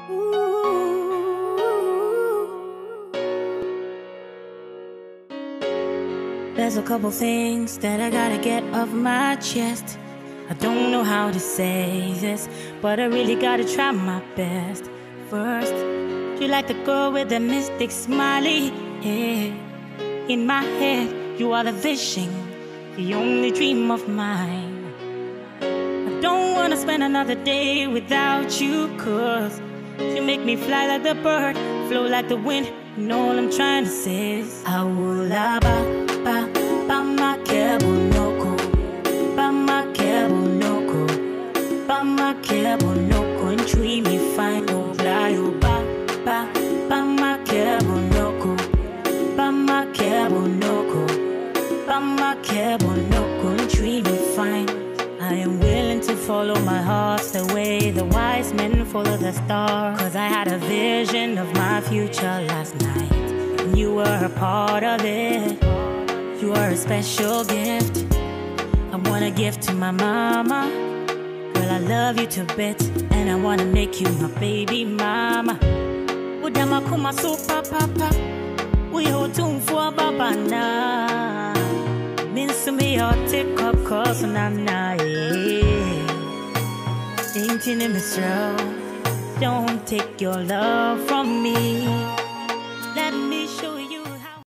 There's a couple things that I gotta get off my chest. I don't know how to say this, but I really gotta try my best. First, you like the girl with the mystic smiley, yeah. In my head, you are the vision, the only dream of mine. I don't wanna spend another day without you, 'cause you make me fly like the bird, flow like the wind, and all I'm trying to say is I will ba ma kebo noko, ba ma kebo noko, ba ma kebo noko, and treat me fine, oh fly, oh ba ma kebo noko, ba ma kebo noko, ba ma kebo noko, and treat me fine. I am willing to follow my heart the way the wise men follow the star, 'cause I had a vision of my future last night, and you were a part of it. You are a special gift I wanna give to my mama. Girl, I love you to bits, and I wanna make you my baby mama. Udama kuma super papa, we hold tune for baba na. Means to me your take up cause na ain't in the don't take your love from me.